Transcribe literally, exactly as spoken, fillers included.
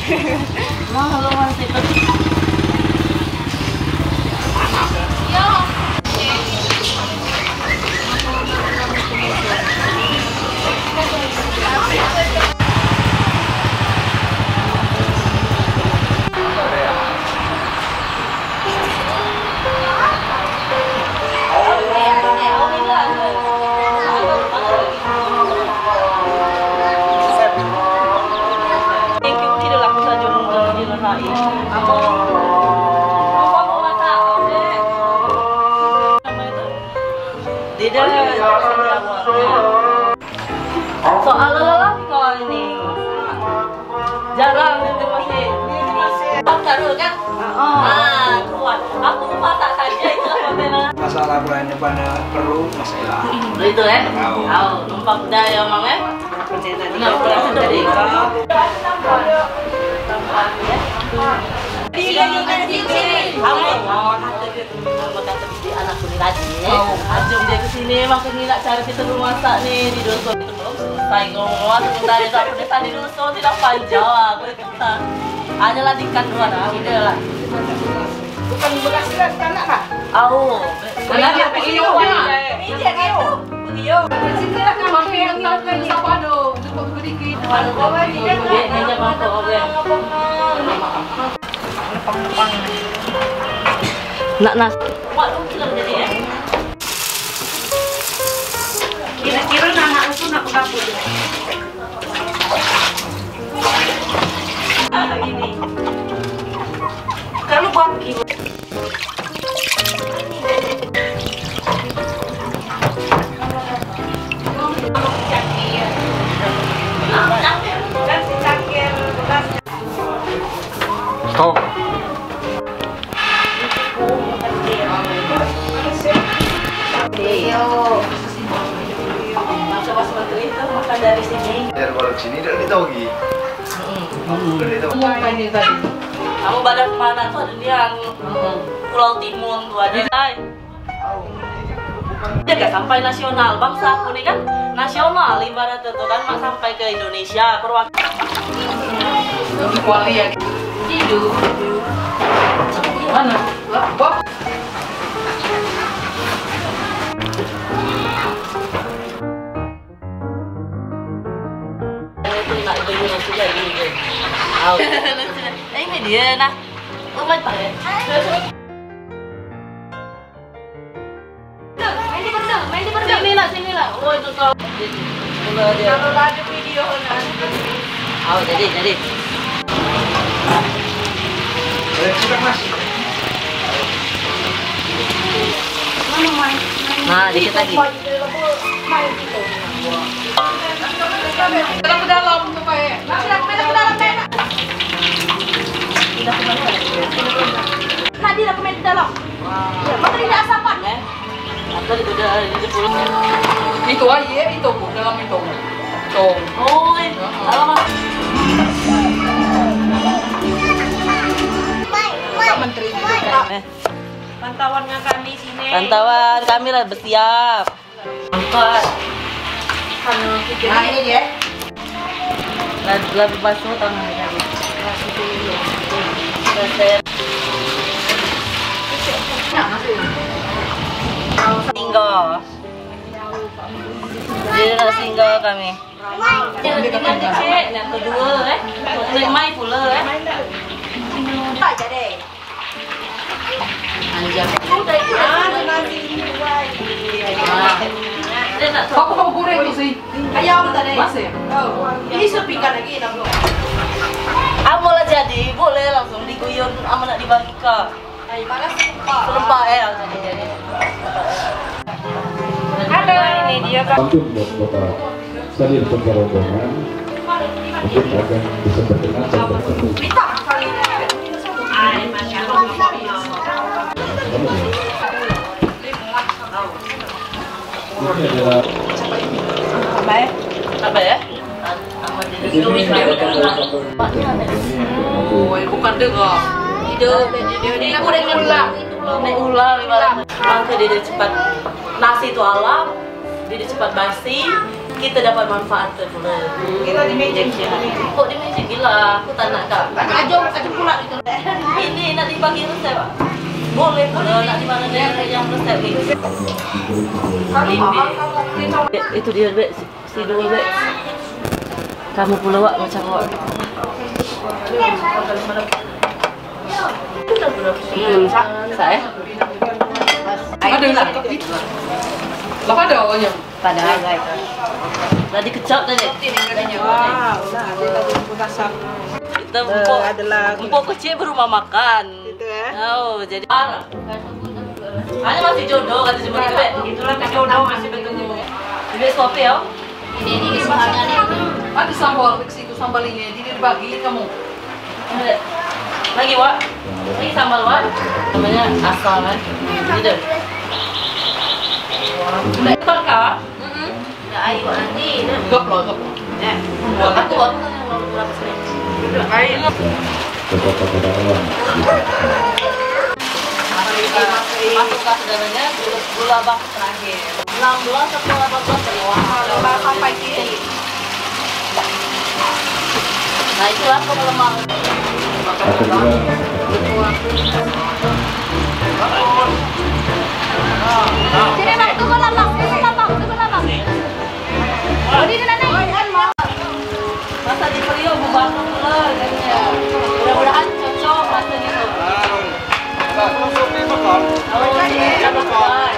Nah, halo Mas itu. Tidak, soal lelaki kau ini jarang itu masih taruh kan? Ah, kuat. Aku masak saja itu apa masalah bulannya pada perlu masalah. Itu ya? Tahu, numpang dah ya mang ya? Benar, benar dari kau. Iya, juga di sini. Kamu mau kata di anakku nih lagi ya. Ajum dia kesini makin nilai cari kita rumah masak nih di dusun itu belum selesai ngomong sebentar itu aku desa di dusun tidak panjang aku kita hanya ladikan dua nah udah lah. Bukan bekasi kan anak kah? Au, anak dia begini ya. Ini gitu. Begini. Sini lah kan mampir yang tahu kan siapa do. Cukup sedikit. Kalau kau ini dia jangan kau oke. Nak nas. Waduh, kira jadi ya. Kira-kira anak itu nak ke dapur. Ah, ini. Kalau buat gitu. Kau makan dari sini. dari kalau sini tidak tahu lagi. Kamu badan kemana tuh ada dia Pulau Timun tuh ada. Dia gak sampai nasional, bangsa aku nih kan nasional ibarat itu kan mak sampai ke Indonesia perwakilan. Kuali ya. Tidur. Mana? Bob. Nah ini dia nah, oh my god. Main di berdeng, main di berdeng. Sini lah, sini lah. Oh itu kalau dia. Kalau ada video nanti. Oh jadi jadi. Boleh sudah mas. Mana main? Nah dikit lagi. Main gitu. Dalam ke dalam supaya. Masuk ke dalam main. Tidak kemana? Nah dia main di dalam. Mana tidak asapan? Eh, apa itu udah di pulang? Itu aja itu dalam itu. Tuh. Oh, alamak. Menteri Eh, pantauannya kami sini. pantauan kami lah bersiap. Empat. Nah ini dia. Lebih basuh tangan tadi. Single. Jadi nak single kami. Yang kedua eh, lemai pula eh. Tak jadi. Anjir. Ah, nanti Aku mau goreng tu sih. Ayam tadi. Masih. Oh. Ini sepinggan lagi nak belum. Amal lah jadi, boleh langsung diguyur sama nak dibagikan. Ay, mana serempak? Serempak eh jadi jadi. Halo, ini dia kan. Untuk kota salir pengerobohan untuk agar bisa berkenan dan bertemu. Kita kali ini. Ay, masya Allah. Ini adalah Apa ya? Apa ya? Sama jadi tulis Oh, bukan dengar. Itu dia dia aku udah ulang. Naik ulang ibarat. Maka dia cepat nasi itu alam, dia cepat basi, kita dapat manfaatkan pula. Kita di meja. Kok di meja gila? Aku tak nak tak. Ajong, ajong pula gitu. Ini nak dibagi resep, Pak. Boleh pula nak di mana daerah yang resep ini. Itu dia, Bek. Si dua, Bek. Kamu pula, Wak, macam Wak. Hmm, saya. Ada lah. Lepas ada awalnya. Pada guys. Dah dikecap tadi. Wow, lah dia tadi pun asap. Kita empuk adalah empuk kecil berumah makan. Gitu ya. Oh, jadi hanya masih jodoh kata cuma gitu, Bek. Itulah jodoh masih bertemu. Ini kopi ya. Ini ini semuanya nih. Ada sambal di situ sambal ini, jadi dibagiin kamu. Lagi, Wak. Lagi sambal, Wak. Namanya asal kan. Gitu. Sudah ikut kah? Heeh. Ya, ayo nanti. Gap loh, gap. Ya. Aku aku kan yang mau berapa sih? Udah, ayo. Beberapa kendaraan Masuk ke segalanya gula bak terakhir. enam belas atau delapan belas dari Lepas sampai sini. Nah, itulah pemelemah. apabila Sini bang, tunggu lah bang, tunggu lah bang, tunggu lah bang. Oh, di sana nih. Masa di Priok bubar pula kayaknya. Mudah-mudahan cocok rasanya tuh. Langsung dimakan. Oh, ini apa?